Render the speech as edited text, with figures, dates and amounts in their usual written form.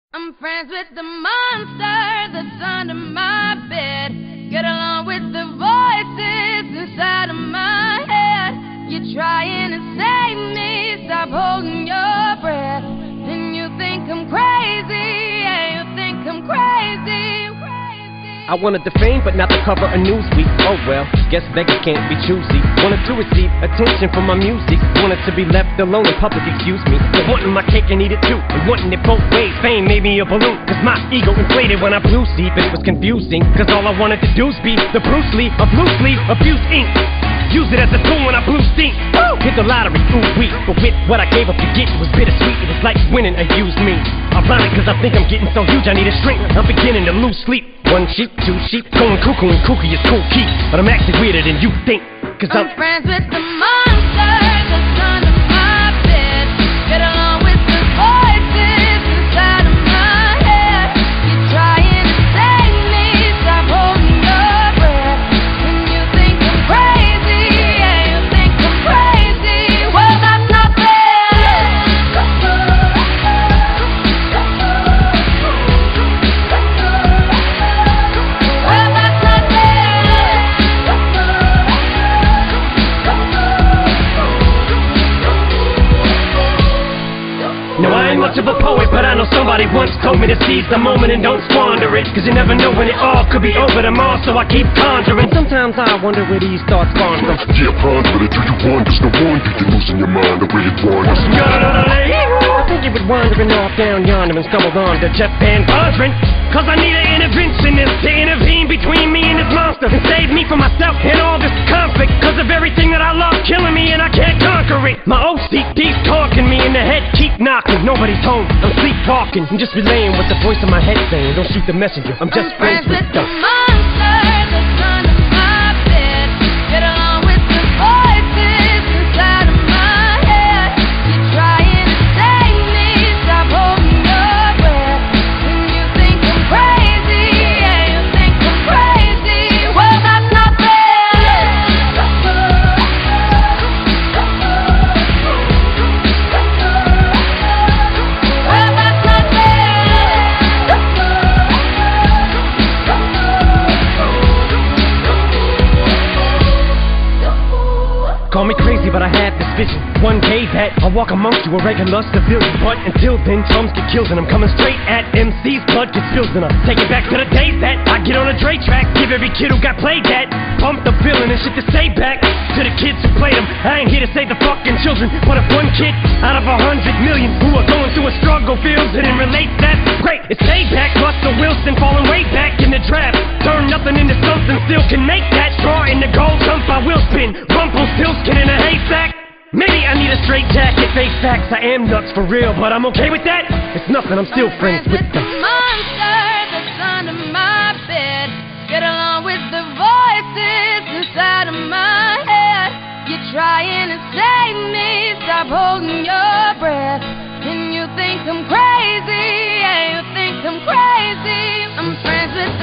I'm friends with the monster that's under my bed. Get along with the voices inside of my head. You're trying to save me, stop holding your breath. And you think I'm crazy, yeah, you think I'm crazy. I wanted the fame, but not the cover of Newsweek. Oh well, guess beggars can't be choosy. Wanted to receive attention from my music. Wanted to be left alone in public, excuse me. But wanting my cake and eat it too. And wanting it both ways. Fame made me a balloon. Cause my ego inflated when I blew sleep. It was confusing. Cause all I wanted to do was be the Bruce Lee of loosely abused ink. Use it as a tool when I blew steam. Woo! Hit the lottery, ooh wee. But with what I gave up to get, it was bittersweet. It was like winning a used me. Ironic, cause I think I'm getting so huge I need a shrink. I'm beginning to lose sleep. One sheep, two sheep, going cuckoo and kooky is cool keep. But I'm actually weirder than you think. Cause I'm friends with the monster that's under my bed. Get along with the voices inside of my head. You're trying to save me, stop holding your breath. And you think I'm crazy, yeah, you think I'm crazy. Well, that's not fair. Well, that's not fair. No, I ain't much of a poet, but I know somebody once told me to seize the moment and don't squander it. Cause you never know when it all could be over tomorrow, so I keep conjuring. Sometimes I wonder where these thoughts spawn from. Yeah, ponder it, do you wonder? No wonder you're losing your mind the way it wanders. I think you was wandering off down yonder and stumbled on to Jeff Van Vondren. Cause I need an interventionist to intervene between me and this monster and save me from myself and all this conflict. Cause of everything that I love killing me and I can't conquer it. My OCD's talking me in the head, keep knocking. Nobody's home, I'm sleepwalking. I'm just relaying what the voice in my head saying. Don't shoot the messenger, I'm just friends with the monster that's under my bed. Get along with the voices inside of my head. You're trying to save me, stop holding your breath. And you think I'm crazy, yeah, you think I'm crazy. Well, that's not fair. Well, that's not Call me crazy, but I had this vision. One day that I'll walk amongst you, a regular civilian. But until then, drums get killed and I'm coming straight at MC's. Blood gets spilled and I take it back to the days that I get on a Dre track. Give every kid who got played that pump the feeling and shit to say back to the kids who played them. I ain't here to save the fucking children, but if one kid out of 100 million who are going through a struggle feels it and relates, that's great. It's payback. Russell Wilson falling way back in the draft. Turn nothing into something, still can make that. Draw in the gold jump, I will spin. Rumpelstiltskin in a haystack. Maybe I need a straight jacket, face facts. I am nuts for real, but I'm okay with that. It's nothing, I'm still friends with the monster that's under my bed. Get along with the voices inside of my head. You're trying to save me, stop holding your breath. And you think I'm crazy, yeah, you think I'm crazy. I'm friends with